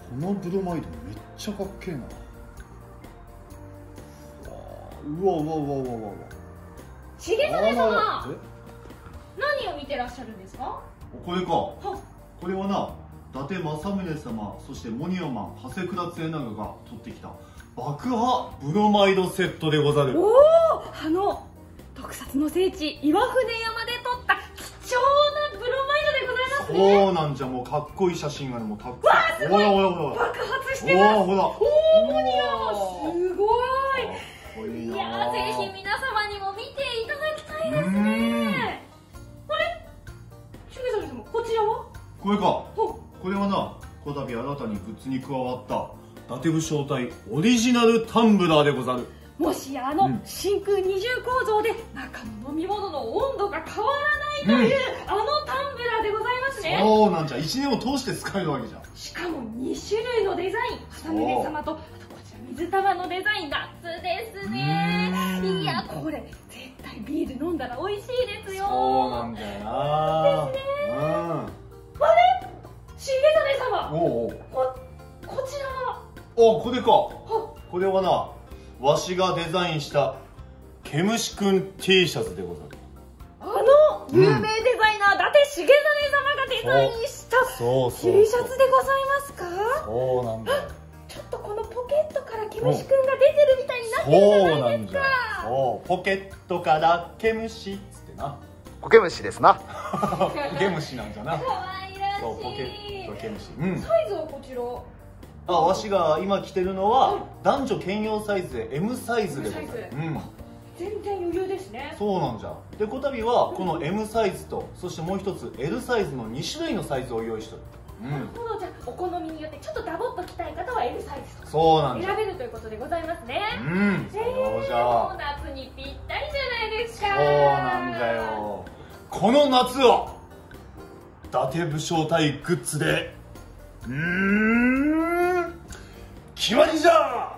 のブロマイドめっちゃかっけえな。うわうわうわうわうわうわ。 重実様、 え、 何を見てらっしゃるんですか？ これか。 はこれはな、伊達政宗様、そしてモニオマン長谷倉末長が取ってきた爆破ブロマイドセットでござる。 おお、特撮の聖地岩船山で撮った貴重なブロマイドでございますね。 そうなんじゃ、もうかっこいい写真がね、もうたくわさん。 あ、すごい。 ほらほらほら。 爆発してます。 ほら。 おお、モニオン、すごい。 いいやー、ぜひ皆様にも見ていただきたいですね。あれ、重実様、こちらは？ これか。これはな、こたび新たにグッズに加わった伊達武将隊オリジナルタンブラーでござる。 もしや真空二重構造で中の飲み物の温度が変わらないという、あのタンブラーでございますね。 そうなんじゃ、1年を通して使えるわけじゃ。 しかも2種類のデザイン、正宗様と、あとこちら水玉のデザイン、夏ですね。いや、これ絶対ビール飲んだら美味しいですよ。 そうなんだよな。 ですね。 あれ、重実様、 おうこちらは？ お、これか。これはな、わしがデザインしたケムシくん T シャツでござる。 有名デザイナー、伊達重実様がデザインした T シャツでございますか？ そうなんだよ。 ちょっとこのポケットからケムシくんが出てるみたいになってるじゃないですか。 そう、ポケットからケムシっつってな。 ポケムシですな。 ポケムシなんじゃな。 可愛らしい。 そう、ポケットケムシ。 サイズはこちら。 わしが今着てるのは男女兼用サイズで M サイズでござる。 全然余裕ですね。 そうなんじゃ。で、こたびはこの M サイズと、そしてもう一つ L サイズの2種類のサイズを用意してる。 なるほど。じゃあお好みによってちょっとダボっと着たい方は L サイズとそうなんじゃ。 選べるということでございますね。 そうじゃ。 夏にぴったりじゃないですか。 そうなんじゃよ。この夏は伊達武将隊グッズで決まりじゃ。